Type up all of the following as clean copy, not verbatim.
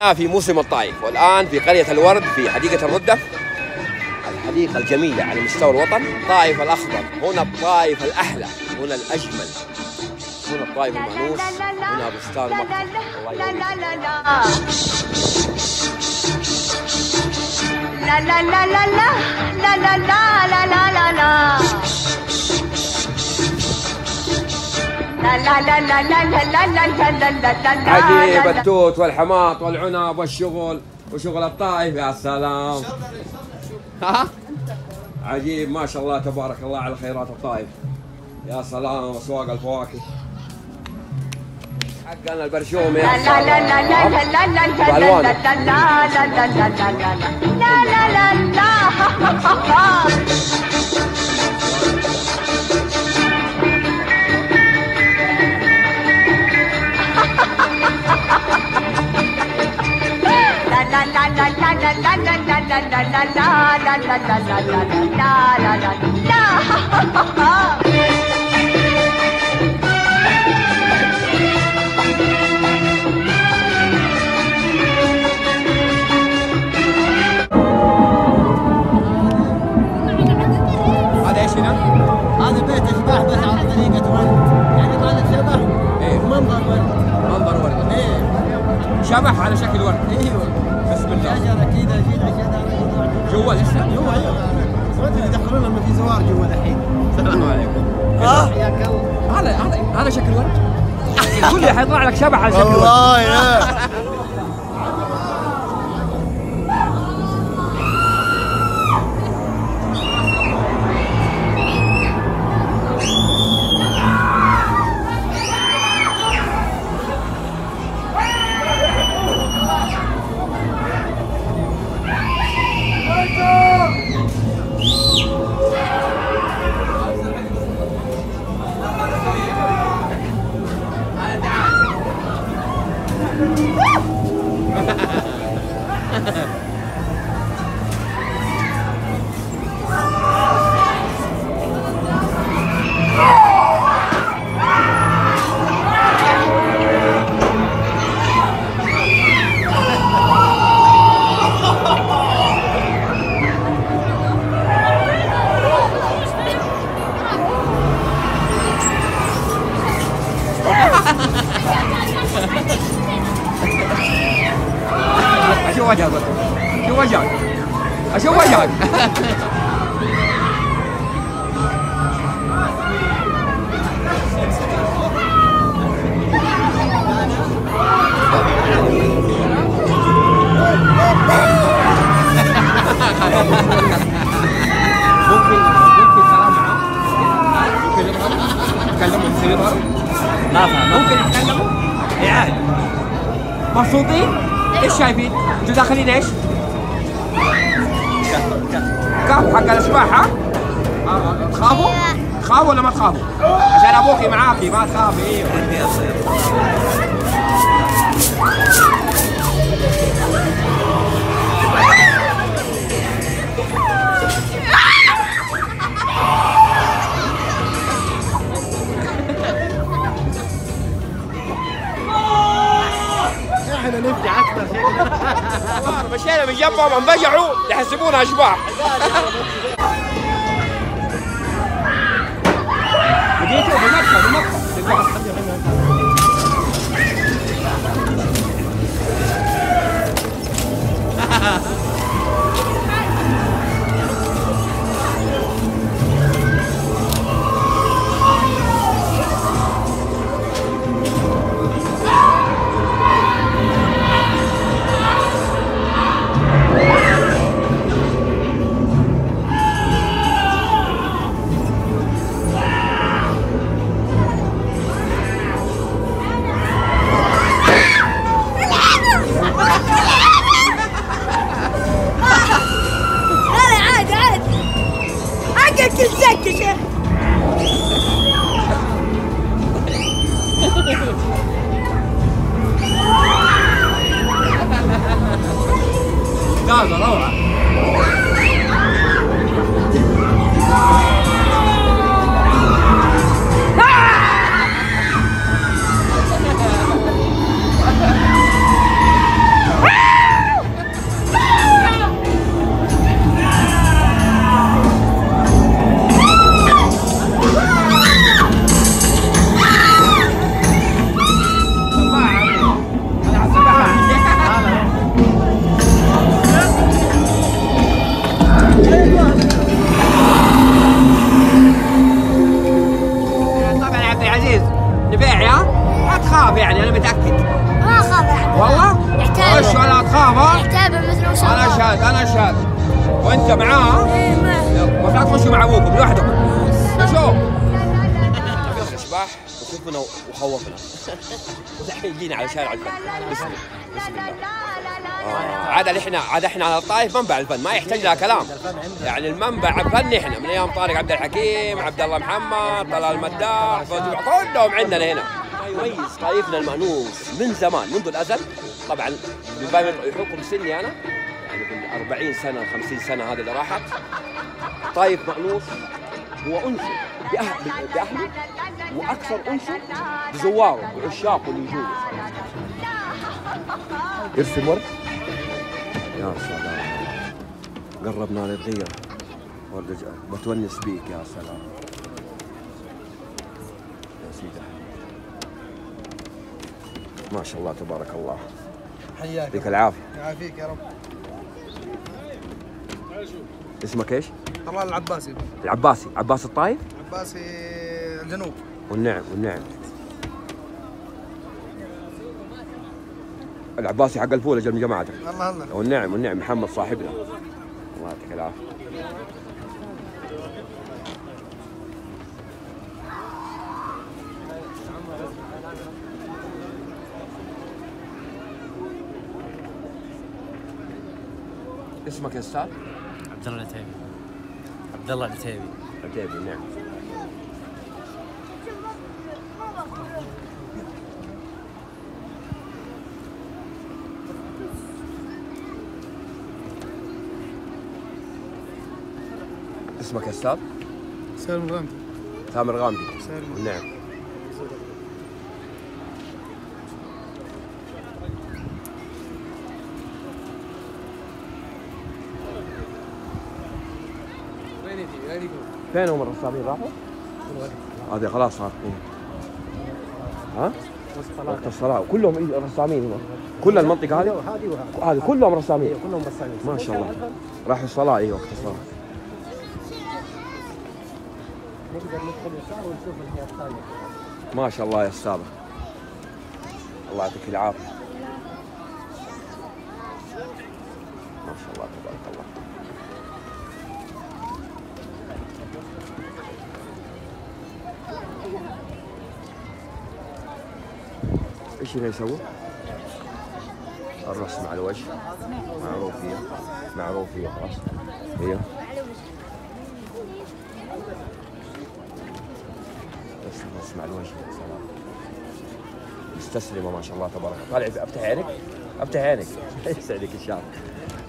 في موسم الطائف، والآن في قرية الورد في حديقة الردة، الحديقة الجميلة على مستوى الوطن. الطائف الأخضر، هنا الطائف الأحلى، هنا الأجمل، هنا الطائف المأنوس، هنا بستان مكة. الله يقويك. لا لا لا لا لا لا لا لا لا لا لا عجيب التوت والحماط والعنب والشغل وشغل الطائف. يا سلام. ها عجيب ما شاء الله تبارك الله على خيرات الطائف. يا سلام. واسواق الفواكه حقنا البرشوم. يا سلام. بالوان. هذا ايش هنا؟ هذا بيت اشباح بس على طريقة ورد، يعني ما له شبح. ايه منظر ورد. منظر ورد. ايه شبح على شكل ورد. ايوه. بسم الله. شجرة كذا جينا شجرة جوا لسه؟ جوا ايوه. سمعت يدخلون لما في زوار جوا الحين. السلام عليكم. حياك الله. هذا شكل ورد؟ قول لي حيطلع لك شبح على شكل ورد. والله يا اشوف وجهك. شوف وجهك. اشوف وجهك. ممكن كلام معاه؟ ممكن نتكلم ونصير ما فهم. ممكن نتكلموا؟ اي عادي. مبسوطين؟ ايش شايفين؟ انتوا داخلين ايش؟ كهف حق الاشباح. ها؟ تخافوا؟ تخافوا ولا ما تخافوا؟ عشان ابوكي معاكي ما تخافي. ايوه احنا نفجع اكثر شيء. مشينا من جنبهم انفجعوا يحسبونا اشباح. لقيته بمكة. ممتازة روعة. شاهد انا شاهد وانت معاه بس لا تخشوا مع ابوكم لوحدكم. شوف الاشباح وخفنا وخوفنا ودحين جينا على شارع الفن. بسم الله. عاد احنا على الطائف منبع الفن، ما يحتاج لها كلام. يعني المنبع الفني احنا من ايام طارق عبد الحكيم، عبد الله محمد، طلال المداح، كلهم عندنا هنا. ما يميز طائفنا المأنوس من زمان منذ الازل. طبعا بحكم سني انا يعني في 40 سنه 50 سنه هذه اللي راحت، طائف مأنوس هو انس باهله واكثر انس بزواره بعشاقه اللي يجوه. يرسم ورد يا سلام، قربنا للغيره ورد بتونس بيك يا سلام يا سيدي. ما شاء الله تبارك الله. حياك يعطيك العافيه. يعافيك يا رب. اسمك ايش؟ طلال العباسي. العباسي، عباس الطايف؟ عباسي الجنوب. والنعم والنعم. العباسي حق الفول اجل من جماعتك. الله الله. والنعم والنعم، محمد صاحبنا. الله يعطيك العافيه. اسمك يا استاذ؟ عبد الله العتيبي. عبد الله العتيبي. عتيبي نعم. اسمك يا استاذ؟ سالم الغامدي. تامر غامدي. سالم. نعم. فين هم الرسامين راحوا؟ هذه خلاص صار. ها؟ وقت الصلاة كلهم رسامين هنا. كل المنطقة هذه؟ هذه كلهم رسامين. كلهم رسامين. ما شاء الله. راحوا الصلاة اي وقت الصلاة. نقدر ندخل يسار ونشوف الهيئة الثانية. ما شاء الله يا استاذ. الله يعطيك العافية. ما شاء الله تبارك الله. ايش اللي يسووا؟ الرسم على الوجه معروف فيها، معروف فيها خلاص. هي بس الرسم على الوجه يا سلام. مستسلمة ما شاء الله تبارك الله. طالع افتح عينك، افتح عينك. يسعدك ان شاء الله.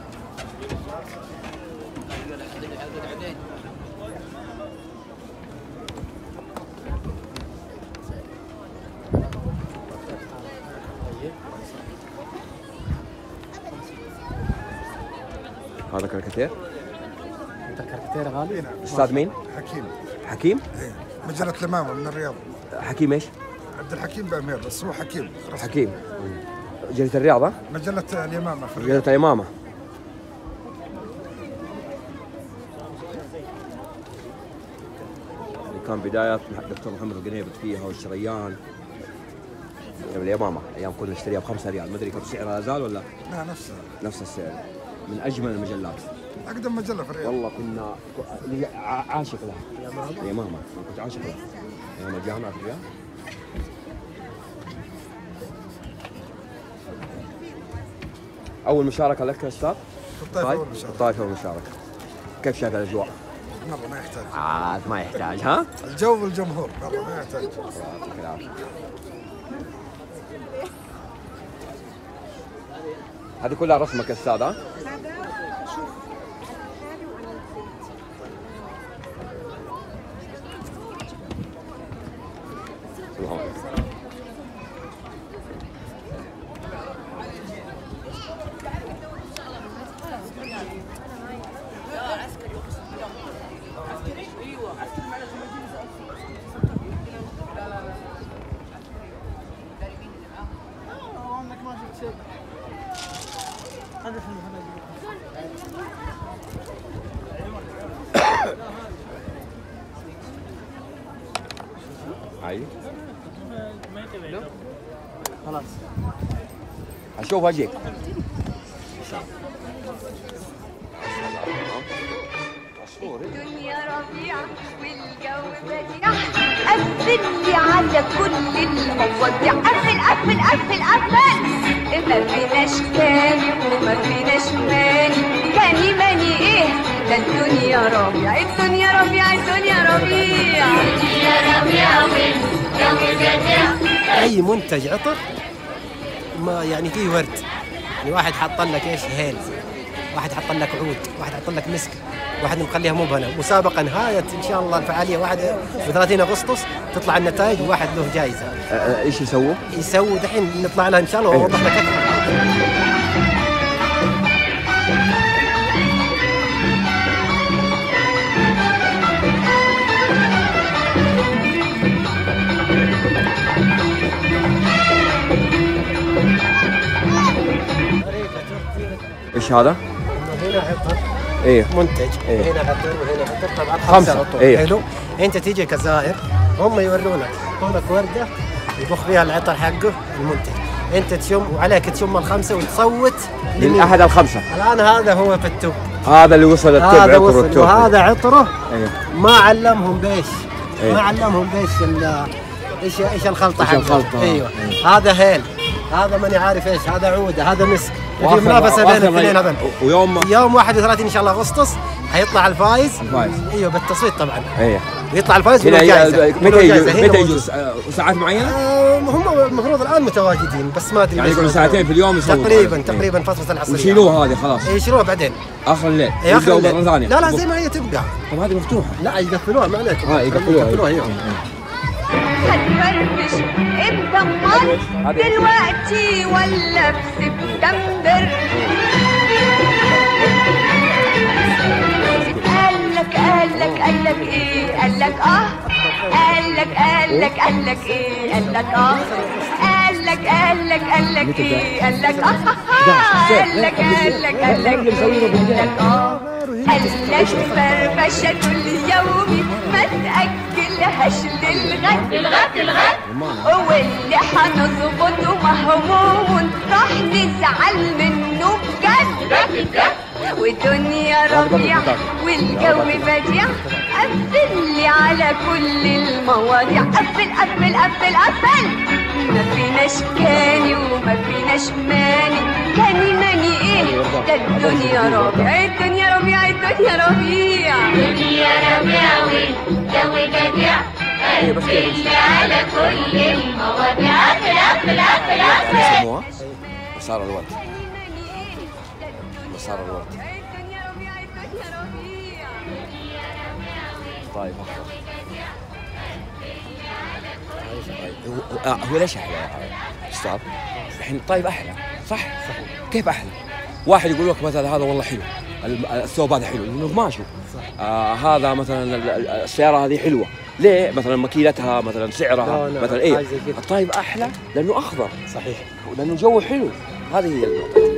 هذا كاريكاتير؟ انت كاريكاتير غالي؟ استاذ مين؟ حكيم. حكيم؟ ايه مجلة الإمامة من الرياض. حكيم ايش؟ عبد الحكيم بأمير بس هو حكيم. حكيم. جريدة الرياض ها؟ مجلة الإمامة في الرياض. جريدة الإمامة. كان بدايات الدكتور محمد القنيبط فيها والشريان. اليمامة ايام كنا نشتريها ب5 ريال، ما ادري كم سعرها زال ولا؟ لا نفسها. نفس السعر. من اجمل المجلات. أقدم مجلة في الرياض. والله كنا عاشق لها. اليمامة انا كنت عاشق لها. ايام الجامعة في الرياض. أول مشاركة لك يا أستاذ؟ في الطائف أول مشاركة. الطائف أول مشاركة. كيف شايف الأجواء؟ مرة ما يحتاج. عاد ما يحتاج ها؟ الجو والجمهور مرة ما يحتاج. يعطيك العافية. هذه كلها رسمك يا أستاذ ها؟ الله أكبر. عادي؟ خلاص أشوف أجيك. إن شاء الله. قفلي على كل المواضيع، قفل قفل قفل قفل. ما فيناش تاني وما فيناش ماني، كاني ماني ايه ده الدنيا ربيع، الدنيا ربيع، الدنيا ربيع، الدنيا ربيع والجو بديع. اي منتج عطر ما يعني فيه ورد، يعني واحد حط لك ايش هيل، واحد حط لك عود، واحد حط لك مسك، واحد مخليها مبهنه. مسابقه نهايه ان شاء الله الفعاليه 31 اغسطس تطلع النتائج وواحد له جائزه. ايش يسووا؟ يسووا دحين نطلع لها ان شاء الله واوضح لك اكثر. ايش هذا؟ هنا عطر ايه منتج، إيه. هنا عطر وهنا عطر، طبعا 5 عطور. إيه. حلو. انت تيجي كزائر هم يورونك، يعطونك ورده يبخ فيها العطر حقه المنتج، انت تشم وعليك تشم الخمسه وتصوت من احد الخمسه. الان هذا هو في التوب، هذا اللي وصل التوب، هذا عطر وصل التوب. وهذا عطره. ايه. ما علمهم بيش، إيه. ما علمهم بيش ايش الخلطه إيش حقه. الخلطة. ايوه. إيه. هذا هيل، هذا ماني عارف ايش، هذا عوده، هذا مسك. في وآخر- منافسه بين وآخر الاثنين هذول. يوم 31 ان شاء الله اغسطس حيطلع الفايز. ايوه بالتصويت طبعا. ايه. يطلع الفايز هنا وله جائزه. متى يجوا؟ هنا متى موجود. يجوا؟ ساعات معينه؟ هم المفروض الان متواجدين بس ما ادري يعني ليش يقولوا موجودين. ساعتين في اليوم يصوروا. تقريبا فتره العصريه. ويشيلوها هذه خلاص. يشيلوها بعدين اخر الليل. إيه، آخر يبدأوا الليل. مره ثانيه. لا زي ما هي تبقى. طب هذه مفتوحه. لا يقفلوها ما عليك. يقفلوها ايوه. هتفرفش امتى امال، دلوقتي ولا في سبتمبر؟ قالك ايه، قالك اه، قالك ايه، قالك اه، قالك ايه، قالك اه، قالك اه، قالك فرفشة اليوم ما تأجلهاش للغد، واللي هنظبطه مهموم راح نزعل منه بجد، ودنيا ربيع والجو بديع، قفل لي على كل المواضيع، قفل قفل قفل قفل. ما فيناش كاني وما فيناش ماني، كاني ماني ايه ده الدنيا ربيع، الدنيا ربيع، الدنيا ربيع، الدنيا ربيع والجو بديع، قفل لي على كل المواضيع، قفل قفل قفل قفل. يسموها مسار الورد. مسار الورد. طيب هو ليش احلى يا استاذ؟ الحين الطيب احلى صح؟ كيف احلى؟ واحد يقول لك مثلا هذا والله حلو، الثوب هذا حلو لانه قماشه. هذا مثلا السياره هذه حلوه، ليه؟ مثلا مكيلتها، مثلا سعرها، مثلا ايه؟ الطيب احلى لانه اخضر. صحيح. لانه الجو حلو. هذه هي النقطه.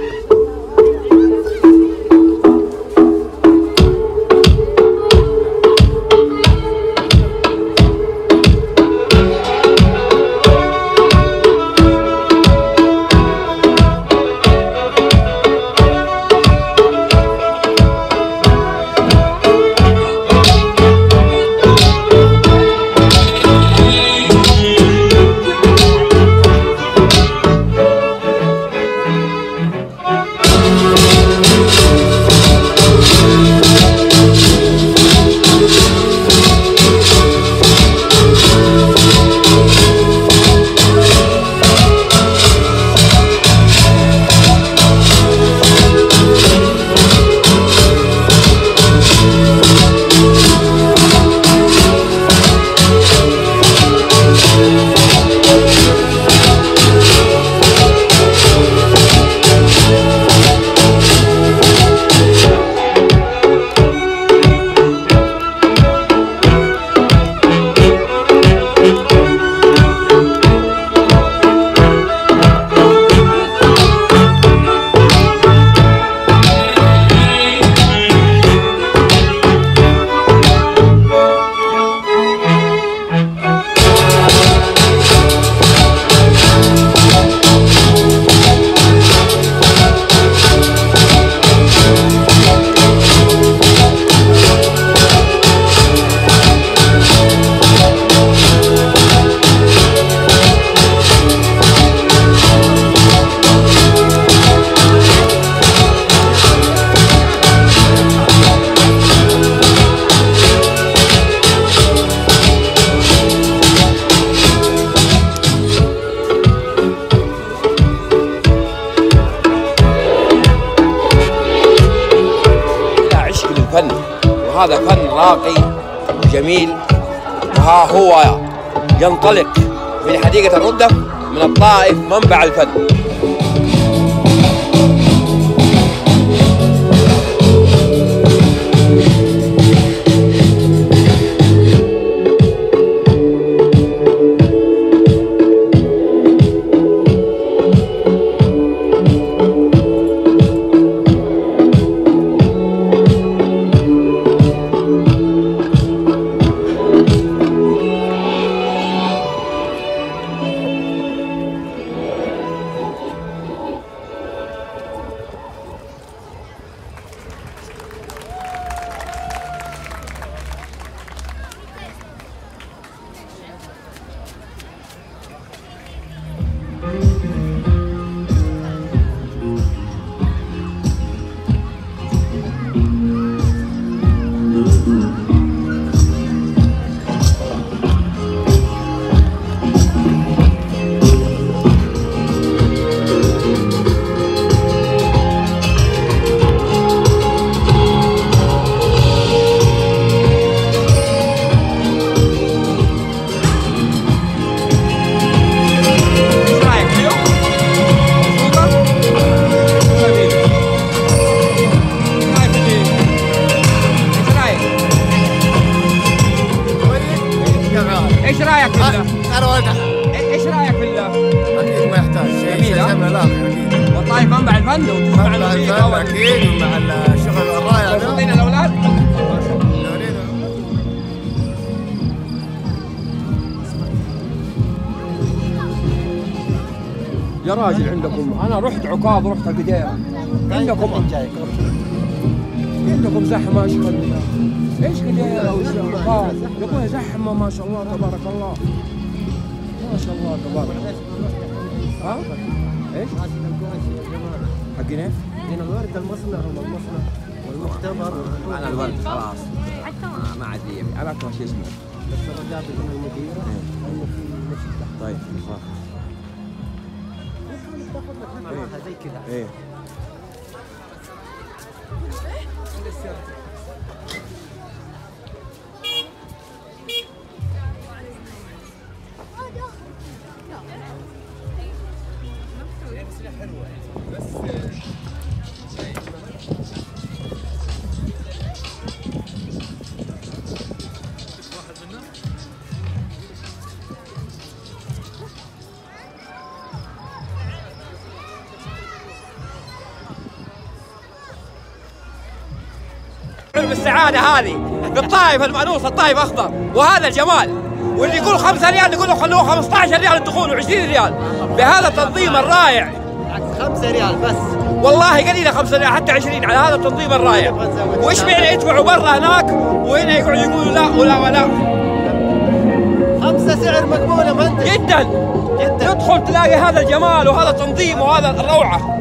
فني، وهذا فن راقي وجميل. وها هو ينطلق من حديقة الردة من الطائف منبع الفن. ايش رايك في الله؟ ايش رايك في الله؟ اكيد ما يحتاج شيء اكيد والطائف منبع الفن وتسمع الموسيقى اكيد ومع الشغل الرائع ده. مبسوطين الاولاد؟ يا راجل عندكم، انا رحت عكاظ ورحت القديره، عندكم زحمه ما شاء الله. ايش قديره وعكاظ؟ يقول زحمه ما شاء الله تبارك الله، ما شاء الله تبارك الله. ها؟ ايش؟ حقين ايش؟ هنا الورد المصنع والمختبر. انا الورد خلاص ما عاد لي، انا اكره شيء اسمه بس انا جاب من المدير انه في نفس. طيب زي كذا. ايه بالسعادة هذه بالطائف المأنوس، الطائف أخضر، وهذا الجمال. واللي يقول 5 ريال نقول له خلوه 15 ريال الدخول و20 ريال بهذا التنظيم الرائع. 5 ريال بس والله قليلة 5 ريال حتى 20 على هذا التنظيم الرائع. وإيش معنى يدفعوا برا هناك وهنا يقعدوا يقولوا لا ولا ولا؟ 5 سعر مقبولة مهندس جدا جدا. تدخل تلاقي هذا الجمال وهذا التنظيم وهذا الروعة.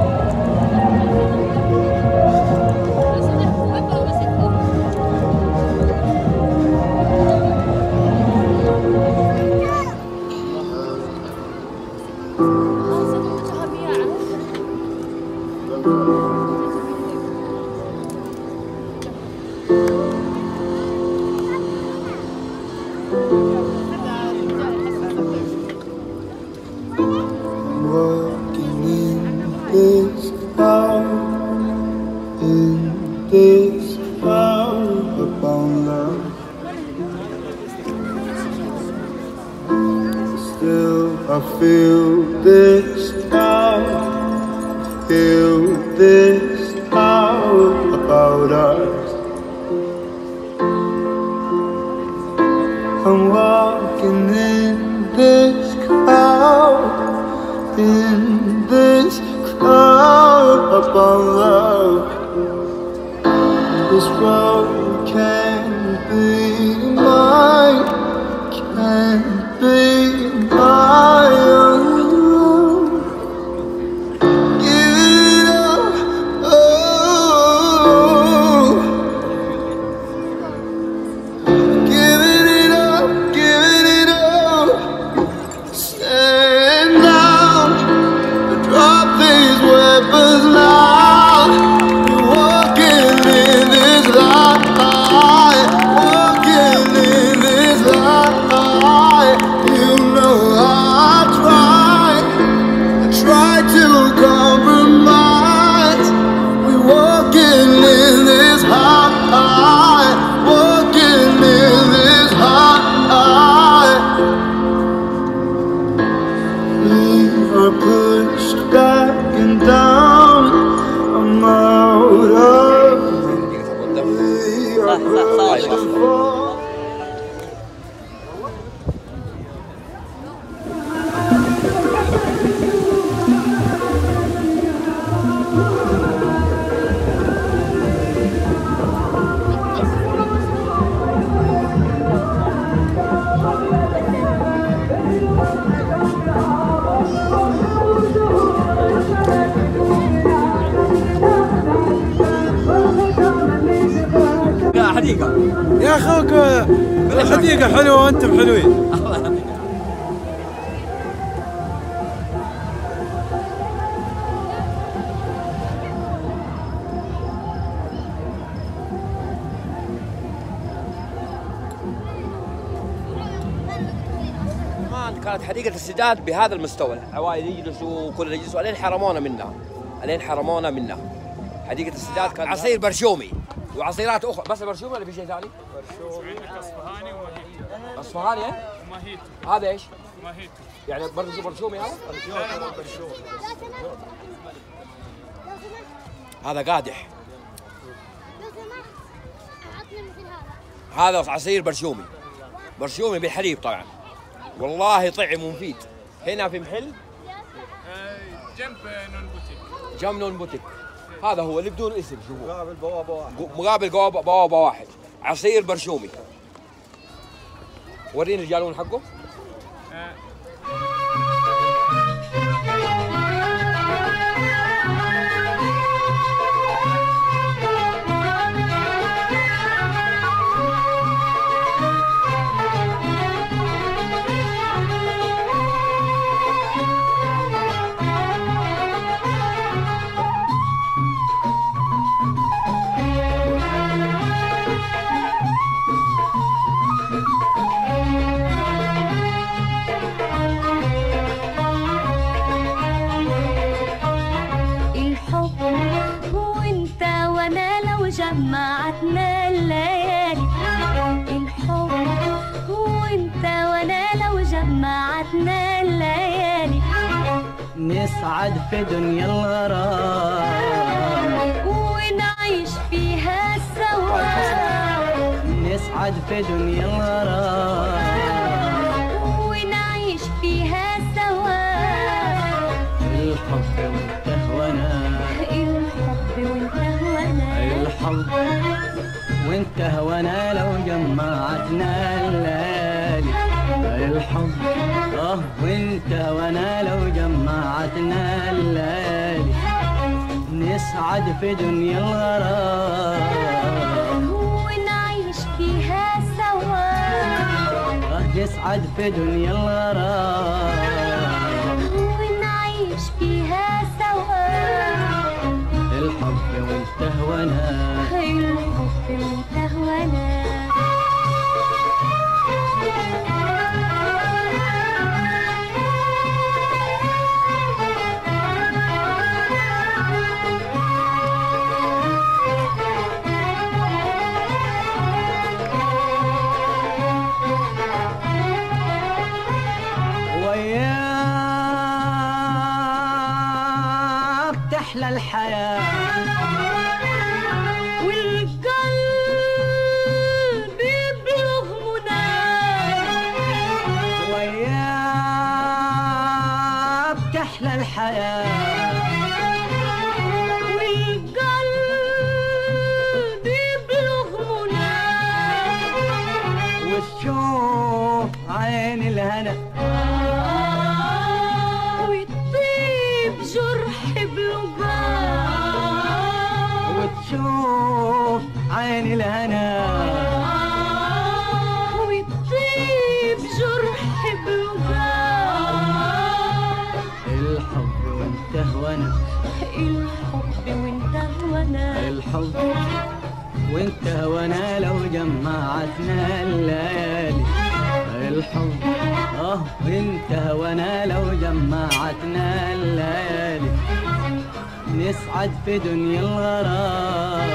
I feel this power, feel this power about us. I'm walking in this crowd about love. This road can't be mine, can't be mine. Give it up, oh. Giving it up, giving it up. Stand down, drop these weapons now. We're walking in this life. الحديقة. يا اخوك الحديقة حلوة وانتم حلوين. الله يعطيك. كانت حديقة السداد بهذا المستوى، العوائل يجلسوا وكل يجلسوا، الين حرمونا منها، الين حرمونا منها. حديقة السداد كان عصير برشومي وعصيرات اخرى، بس البرشومي ولا في شيء ثاني؟ برشومي اصفهاني وماهيتو. اصفهاني وماهيتو. هذا ايش؟ ماهيتو. يعني برضه برشومي هذا؟ برشومي. هذا قادح. هذا عصير برشومي. برشومي بالحليب طبعا. والله طعم ومفيد. هنا في محل جنب نون بوتيك. جنب نون بوتيك. هذا هو اللي بدون اسم، شوفوا مقابل بوابة واحد. مقابل بوابة واحد. عصير برشومي. وريني الجالون حقه. جمعتنا الليالي. الحب هو انت وانا لو جمعتنا الليالي. نسعد في دنيا الغرام ونعيش فيها سوا. نسعد في دنيا الغرام ونعيش فيها سوا. الحب وانت هوانا. الحب وانت هوانا. الحب وانت هوانا لو جمعتنا الليالي. الحب وانت هوانا لو جمعتنا الليالي. نسعد في دنيا الغرام ونعيش فيها سوا. نسعد في دنيا الغرام ونعيش فيها سوا. الحب وانت هوانا. الحب وانت هوانا. وياك تحلى الحياة والقلب يبلغ مناه. وياك تحلى الحياة والقلب يبلغ مناه. وتشوف عين الهنا ويطيب جرح بلقاه. وتشوف عين الهنا ويطيب جرح بلقاه. الحب وانت هوانا. الحب وانت هوانا. الحب وانت هوانا لو جمعتنا الليالي. الحب وانت هوانا لو جمعتنا الليالي. نسعد في دنيا الغرام